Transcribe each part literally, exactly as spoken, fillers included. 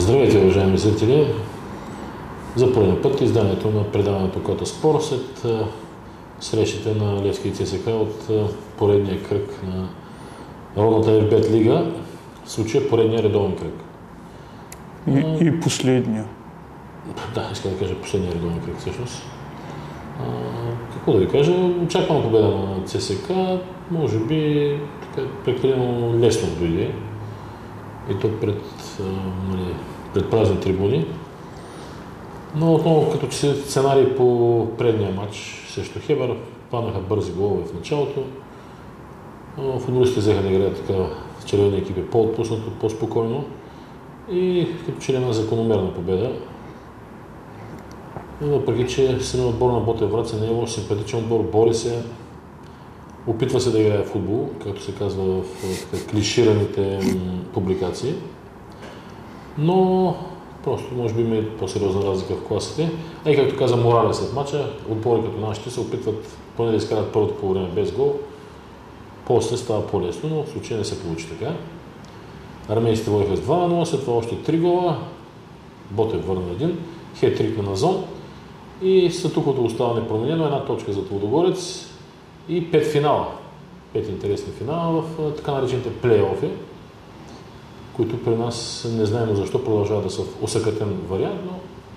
Здравейте, уважаеми зрители! За пореден път изданието на предаването Кота Спор след срещите на Левски и ЦСКА от поредния кръг на Народната еф бет лига, в случая поредния редовен кръг. И, а, и последния. Да, искам да кажа последния редовен кръг всъщност. А, какво да ви кажа? Очаквам победа на ЦСКА, може би така, прекалено лесно дойде. И то пред, а, нали, пред празни трибуни. Но отново, като че сценарий по предния матч срещу Хебър, паднаха бързи голове в началото. Футболистите взеха да играят така в червени екипи по-отпуснато, по-спокойно и като че ли една закономерна победа. Въпреки че самия отбор на Ботев Враца не е лош, симпатичен отбор, бори се, опитва се да играе в футбол, както се казва в така, клишираните публикации. Но просто може би има и по-сериозна разлика в класите. А и както каза Морале след мача, отбори като нашите се опитват поне да изкарат първото по време без гол. После става по-лесно, но в случая не се получи така. Армейците водиха с два на нула, след това още три гола. Ботев върна един, хет-трик на Назон и статуквото остава непроменено, една точка за Лудогорец и пет финала. Пет интересни финала в така наречените плей-офи, които при нас не знаем защо продължават да са в усъкътен вариант, но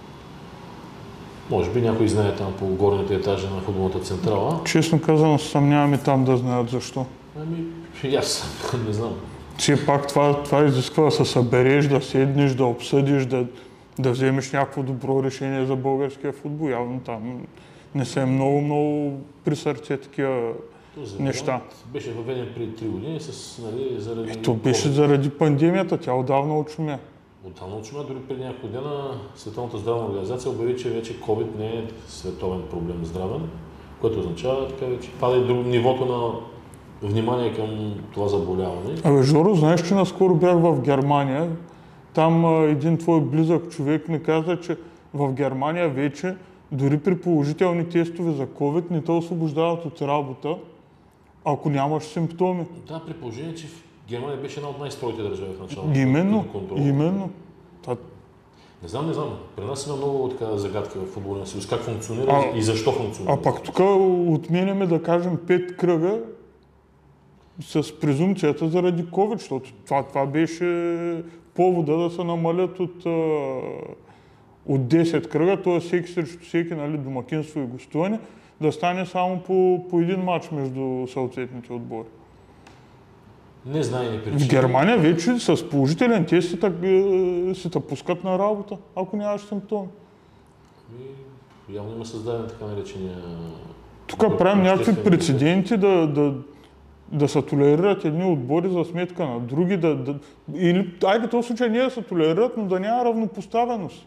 може би някой знае там по горните етажи на футболната централа. Честно казано, съмнявам и там да знаят защо. Ами, и аз не знам. Все пак това, това изисква да се събереш, да седнеш, да обсъдиш, да, да вземеш някакво добро решение за българския футбол. Явно там не са много, много при сърце такива неща. Беше въведен преди три години с, нали, заради... Ето беше заради пандемията, тя отдавна очумя. Отдавна очумя, дори преди няколко дена Световната здравна организация обяви, че вече COVID не е световен проблем здравен, което означава така вече пада и друго нивото на внимание към това заболяване. Абе, Жоро, знаеш, че наскоро бях в Германия. Там а, един твой близък човек ми каза, че в Германия вече дори при положителни тестове за COVID не те освобождават от работа, ако нямаш симптоми. Да, при положение, че в Германия беше една от най-строгите държави в началото. Именно, именно. Та... Не знам, не знам. При нас има много така загадки в футболния съюз. Как функционира а, и защо функционира. А пак тук отменяме, да кажем, пет кръга с презумцията заради COVID, защото това, това беше повода да се намалят от, от десет кръга, т.е. всеки срещу всеки, нали, домакинство и гостуване, да стане само по, по един матч между съответните отбори. Не знае ни причина. В Германия вече с положителен тест си те пускат на работа, ако нямаш симптоми. И, явно има създаден така наречения... Тук правим някакви прецеденти да, да, да се толерират едни отбори за сметка на други, да, да, или, айде в този случай не да се толерират, но да няма равнопоставеност.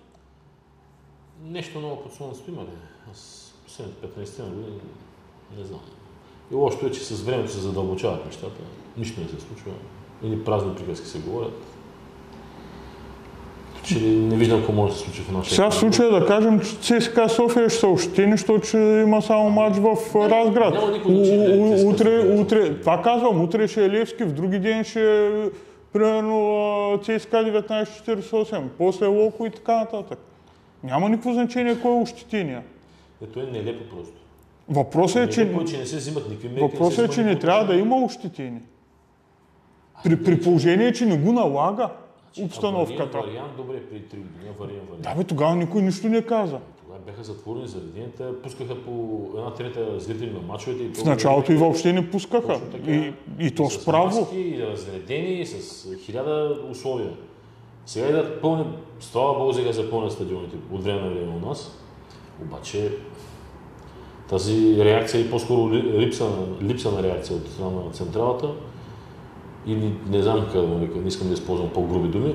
Нещо много подсънство има ли? Аз последните петнайсет години не знам. И лошото е, че с времето се задълбочават нещата. Нищо не се случва. Или празни приказки се говорят. Че не виждам какво може да се случи в нашия... Сега в случая да кажем, че ЦСКА София ще са ощетени, защото че има само матч в Разград. Няма никой значение. Утре, утре, това казвам, утре ще е Левски, в други ден ще е примерно ЦСКА деветнайсет четирийсет и осем, после Локо и така нататък. Няма никакво значение кой е ощетения. Ето е нелепо просто. Въпросът е, че, че не се взимат никакви мерки. въпросът е, че не трябва да има ощетение. При, при положение, че не го налага обстановката. Вариант, добре, преди три години, вариант, вариант. Да бе, тогава никой нищо не каза. Тогава бяха затворени заведенията, пускаха по една трета зрители на мачовете. И в началото и въобще не пускаха. Така, и, и то с право. Маски, и разредени, с хиляда условия. Сега и да пълни, слава Богу, сега запълнят стадионите от време на време у нас. Обаче тази реакция и по-скоро липса, липса на реакция от страна на централата, или не знам как да му века, не искам да използвам по-груби думи,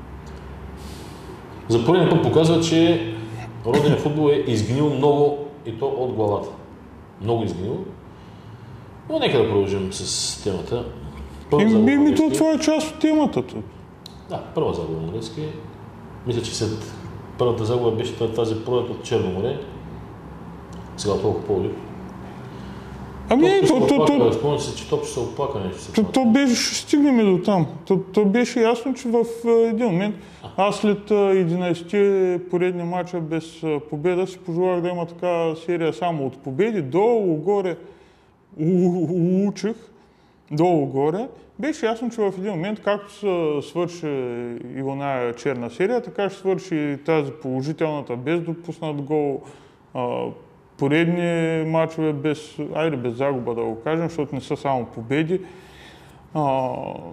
за пореден път показва, че родният футбол е изгнил много и то от главата. Много изгнил. Но нека да продължим с темата. И ми то това е част от темата. Да, първа загуба на Левски. Мисля, че след първата загуба беше тази пролет от Черно море. Сега толкова по-добре. Ами, то, то, то, Спомням се, че топ ще се оплака нещо. то, то беше, ще стигнем до там. То, то беше ясно, че в един момент, аз след единайсетте поредни мача без победа си пожелах да има така серия само от победи, долу-горе учих, долу-горе. Беше ясно, че в един момент, както се свърши и оная черна серия, така ще свърши и тази положителната, без допуснат гол, поредни мачове без, айде без загуба да го кажем, защото не са само победи. А,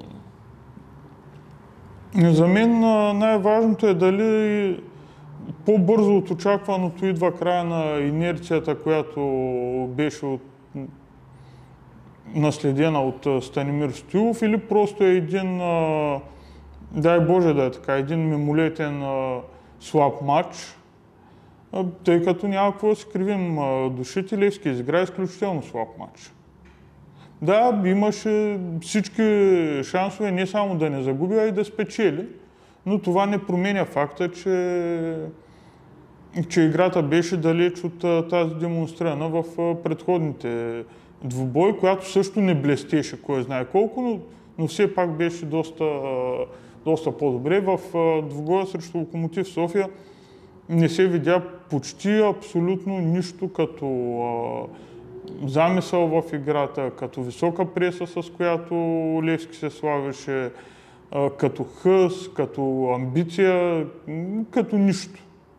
за мен най-важното е дали по-бързо от очакваното идва края на инерцията, която беше от, наследена от Станимир Стоилов, или просто е един, а, дай Боже да е така, един мимолетен а, слаб матч. Тъй като няма какво да си кривим душите, Левски изигра изключително слаб матч. Да, имаше всички шансове не само да не загуби, а и да спечели, но това не променя факта, че, че играта беше далеч от тази демонстрирана в предходните двубой, която също не блестеше, кой знае колко, но, но все пак беше доста, доста по-добре. В двубоя срещу Локомотив София не се видя почти абсолютно нищо като а, замисъл в играта, като висока преса, с която Левски се славеше, а, като хъс, като амбиция, като нищо.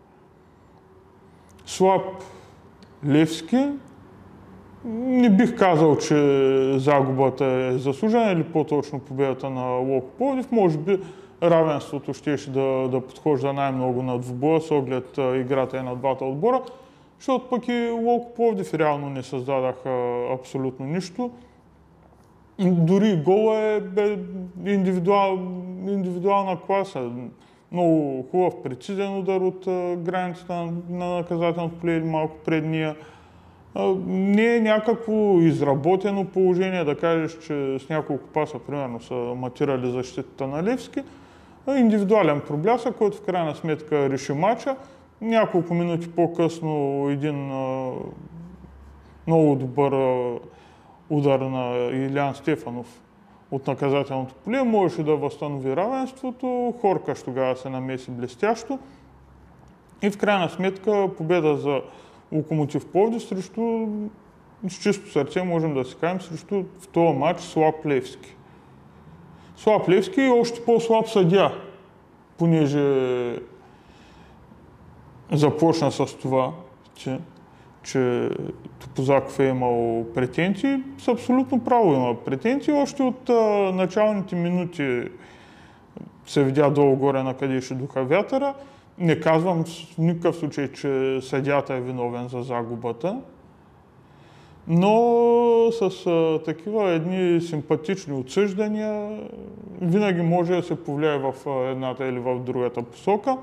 Слаб Левски. Не бих казал, че загубата е заслужена или по-точно победата на Локо Пловдив. Може би равенството щеше да, да подхожда най-много на двубоя с оглед а, играта и на двата отбора, защото пък и Локо Пловдив реално не създадаха абсолютно нищо. Дори гола е бе, индивидуал, индивидуална класа. Много хубав, прецизен удар от а, границата на, на наказателното поле или малко предния. А, не е някакво изработено положение, да кажеш, че с няколко паса, примерно, са матирали защитата на Левски. Индивидуален проблясък, който в крайна сметка реши мача. Няколко минути по-късно един а, много добър а, удар на Илиян Стефанов от наказателното поле можеше да възстанови равенството. Хоркаш тогава се намеси блестящо. И в крайна сметка победа за Локомотив Пловдив срещу, с чисто сърце можем да си кажем, срещу в този матч слаб Левски. Слаб Левски и още по-слаб съдия, понеже започна с това, че, че Топозаков е имал претенции. С абсолютно право има претенции. Още от а, началните минути се видя долу-горе на къде ще духа вятъра. Не казвам в никакъв случай, че съдията е виновен за загубата, но с а, такива едни симпатични отсъждания винаги може да се повлияе в а, едната или в другата посока.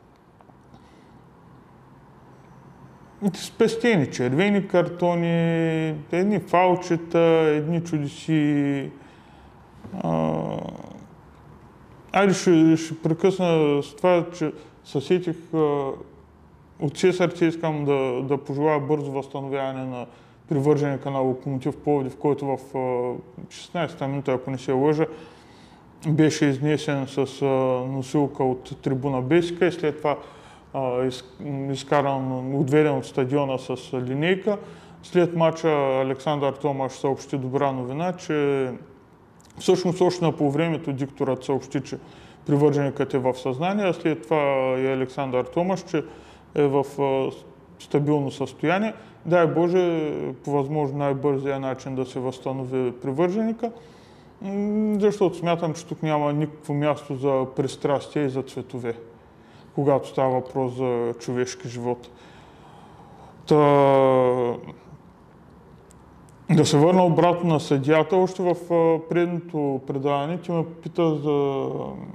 Спестени червени картони, едни фалчета, едни чудеси. А... Айде ще, ще прекъсна с това, че съсетих от все сърце, искам да, да пожелая бързо възстановяване на привърженика на Локомотив Пловдив, който в шестнайсета минута, ако не се лъжа, беше изнесен с носилка от трибуна Бесика и след това из, изкаран, отведен от стадиона с линейка. След мача Александър Томаш съобщи добра новина, че всъщност още на полувремето дикторът съобщи, че привърженикът е в съзнание, а след това и Александър Томаш, че е в стабилно състояние. Дай Боже, по възможно най-бързия начин да се възстанови привърженика, защото смятам, че тук няма никакво място за пристрастие и за цветове, когато става въпрос за човешки живот. Та... Да се върна обратно на съдията, още в предното предаване ти ме пита за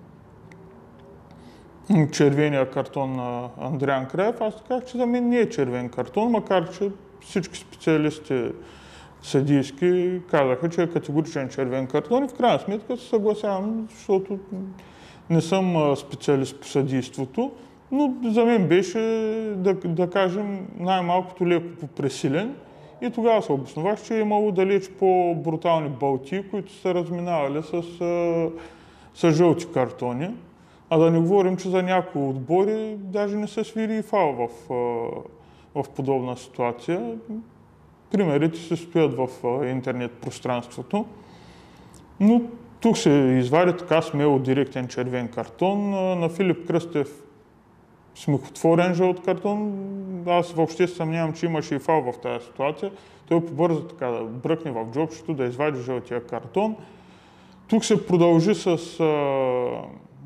червения картон на Андриан Краев. Аз казах, че за мен не е червен картон, макар че всички специалисти съдийски казаха, че е категоричен червен картон и в крайна сметка се съгласявам, защото не съм специалист по съдийството, но за мен беше, да, да кажем, най-малкото леко попресилен И тогава се обосновах, че е имало далеч по-брутални балти, които са разминавали с, с жълти картони. А да не говорим, че за някои отбори даже не се свири и фал в, в подобна ситуация. Примерите се стоят в интернет пространството. Но тук се извади така смело директен червен картон. На Филип Кръстев смехотворен жълт картон. Аз въобще се съмнявам, че имаше и фал в тази ситуация. Той побърза така да бръкне в джобчето, да извади жълтия картон. Тук се продължи с... А...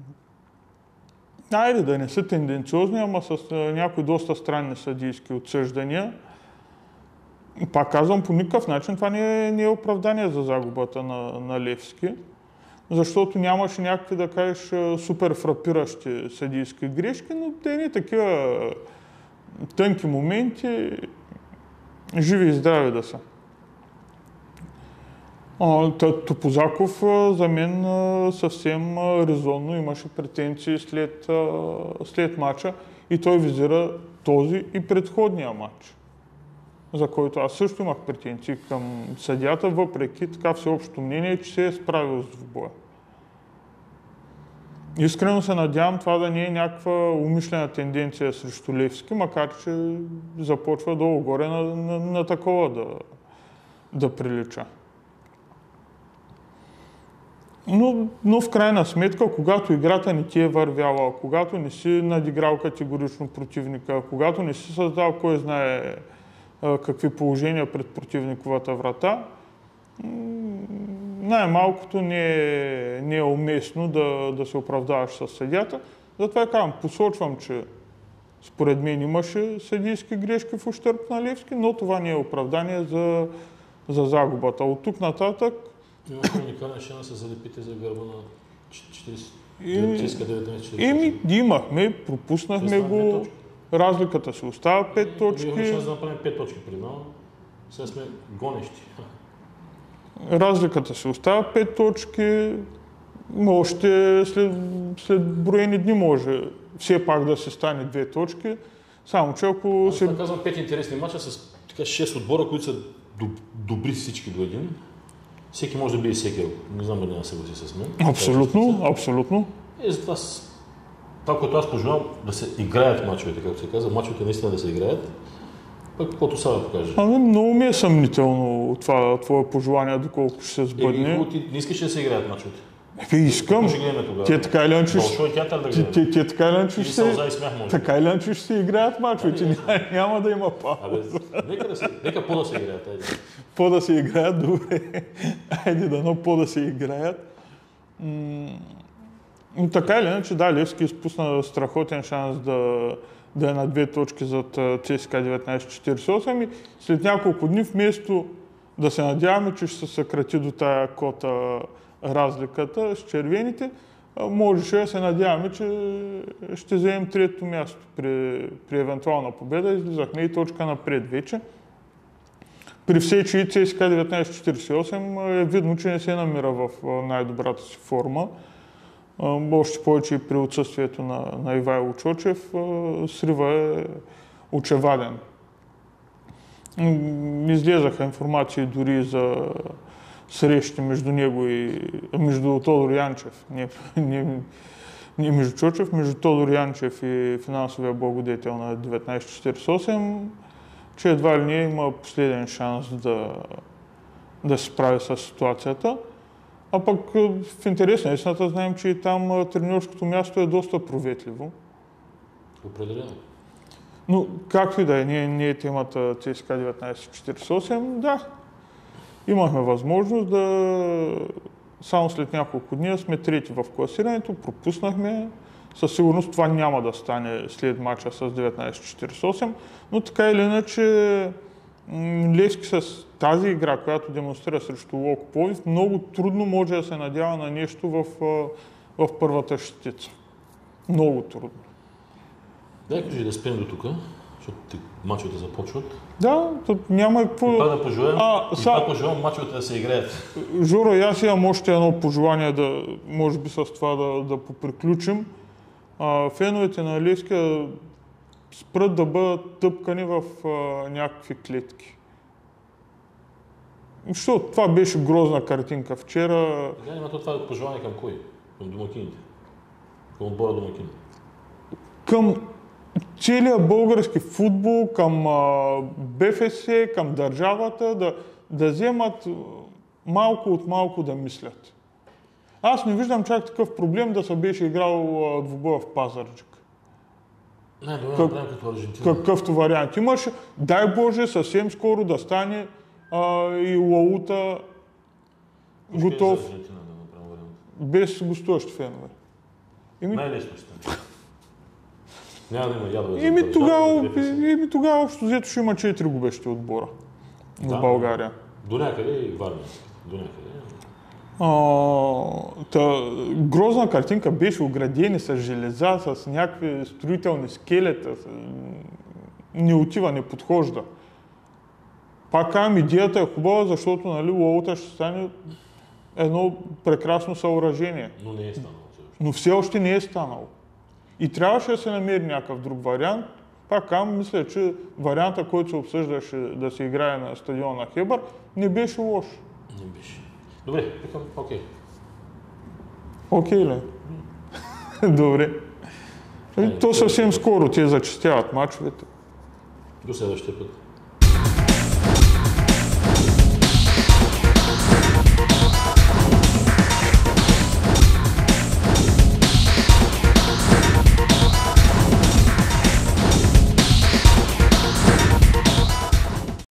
Айде да не са тенденциозни, ама с а, някои доста странни съдийски отсъждания. Пак казвам, по никакъв начин това не е, не е оправдание за загубата на, на Левски, защото нямаше някакви, да кажеш, супер фрапиращи съдийски грешки, но те не такива тънки моменти, живи и здрави да са. Топозаков за мен съвсем резонно имаше претенции след, след матча и той визира този и предходния матч, за който аз също имах претенции към съдията, въпреки така всеобщо мнение, че се е справил с двубоя. Искрено се надявам това да не е някаква умишлена тенденция срещу Левски, макар че започва долу-горе на, на, на такова да, да прилича. Но, но в крайна сметка, когато играта не ти е вървяла, когато не си надиграл категорично противника, когато не си създал кой знае какви положения пред противниковата врата, най-малкото не е, не е уместно да, да се оправдаваш с съдията. Затова казвам, посочвам, че според мен имаше съдийски грешки в ущърб на Левски, но това не е оправдание за, за загубата. От тук нататък... Имахме уникален шанс да се залепите за гърба на четиридесет деветнайсет. Еми, имахме, пропуснахме го. Разликата се остава пет точки. Имаме шанс да направим пет точки преди малко. Сега сме гонещи. Разликата се остава пет точки. Още след, след броени дни може все пак да се стане две точки. Само че ако Аз се... Аз казвам пет интересни мача с така шест отбора, които са добри всички до един. Всеки може да бие всеки. Не знам дали няма да съгласи с мен. Абсолютно, абсолютно. И затова това, което аз пожелавам, да се играят мачовете, както се казва, мачовете наистина да се играят, пък каквото сега да покаже. Ами много ми е съмнително това твое пожелание, доколко ще се сбъдне. Е, ти не искаш да се играят мачовете? Е, искам. Те така или иначе ще... Те така или иначе ще... Така или иначе ще се играят мачовете, няма да има пауза. Нека да се... Нека по да се играят, айде. По да се играят, добре. Айде дано по да се играят. Но така или иначе, да, Левски изпусна страхотен шанс да, да е на две точки зад ЦСКА деветнайсет четиридесет и осем и след няколко дни, вместо да се надяваме, че ще се съкрати до тая кота разликата с червените, можеше да се надяваме, че ще вземем третото място при, при евентуална победа. Излизахме и точка напред вече. При все, че и ЦСКА деветнайсет четиридесет и осем е видно, че не се намира в най-добрата си форма. Още повече и при отсъствието на, на Ивайло Чочев, срива е очеваден. Излезаха информации дори за срещи между него и между Тодор Янчев, не, не, не между Чочев, между Тодор Янчев и финансовия благодетел на деветнайсет четиридесет и осем, че едва ли не има последен шанс да, да се справи с ситуацията. А пък в интерес на истината знаем, че и там треньорското място е доста проветливо. Определено. Но както и да е, не, не е темата ЦСКА деветнайсет четиридесет и осем, да. Имахме възможност да само след няколко дни сме трети в класирането, пропуснахме. Със сигурност това няма да стане след мача с деветнайсет четиридесет и осем, но така или иначе Левски с тази игра, която демонстрира срещу Локо Пловдив, много трудно може да се надява на нещо в, в първата шестица. Много трудно. Дай кажи да спрем до тук, защото мачовете започват. Да, няма какво... И пак да пожелаем, а, и са... пак пожелаем мачовете да се играят. Жоро, аз имам още едно пожелание, да, може би с това да, да поприключим. А, феновете на Левски спрат да бъдат тъпкани в а, някакви клетки. Защото това беше грозна картинка вчера. Сега има това е пожелание към кой? Към домакините? Към отбора домакин? Към целият български футбол, към а, БФС, към държавата, да, да вземат малко от малко да мислят. Аз не виждам чак такъв проблем да се беше играл а, двубоя в Пазарджик. Не, добре, Как, направим като Аржентина. Какъвто вариант имаше. Дай Боже, съвсем скоро да стане а, и Лаута готов, За Аржентина да направим вариант. без гостуващи фенове. Еми, Най-лесно ще стане. Няма да има ядове за еми, държавата, тогава, да БФС. еми тогава общо взето ще има четири губещи отбора Да. в България. До някъде и Варна. До някъде. А, та, грозна картинка беше оградени с железа, с някакви строителни скелета. С... Не отива, не подхожда. Пак казвам, идеята е хубава, защото нали, Лаута ще стане едно прекрасно съоръжение. Но не е станало все още. Но все още не е станало. И трябваше да се намери някакъв друг вариант. Пак казвам, мисля, че варианта, който се обсъждаше да се играе на стадиона на Хебър, не беше лош. Не беше. Добре, викам, окей. Окей ли? Добре. Айде, То съвсем скоро те зачистяват мачовете. До следващия път.